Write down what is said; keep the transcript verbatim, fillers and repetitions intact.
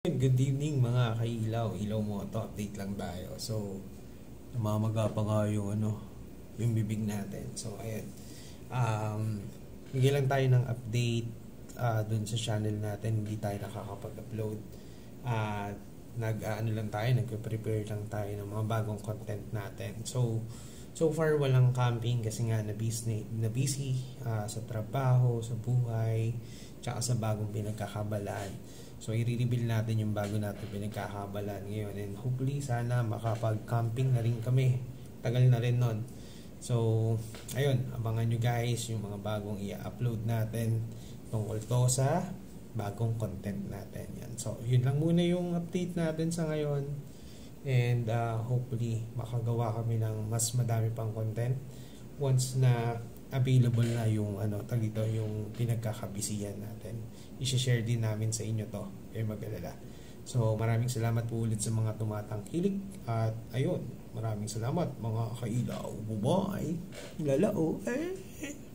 Good evening mga kailaw, ilaw mo to, update lang tayo. So, namamaga pa nga yung ano, yung bibig natin. So, ayan. Um, bigyan lang tayo ng update uh, dun sa channel natin, hindi tayo nakakapag-upload. At uh, nag uh, ano lang tayo, nagpe-prepare lang tayo ng mga bagong content natin. So, so far walang camping kasi nga na busy, na busy uh, sa trabaho, sa buhay, tsaka sa bagong pinagkakabalaan. So, i-reveal natin yung bago natin pinagkakabalan ngayon. And hopefully, sana makapag-camping na rin kami. Tagal na rin nun. So, ayun. Abangan nyo guys yung mga bagong i-upload natin tungkol to sa bagong content natin. Yan. So, yun lang muna yung update natin sa ngayon. And uh, hopefully, makagawa kami ng mas madami pang content once na available na yung ano tag ito yung pinagkakabisihan natin. I-share din namin sa inyo to, kayo mag-alala. So maraming salamat po ulit sa mga tumatangkilik at ayun, maraming salamat mga kailaw. Bye-bye. Lalao eh.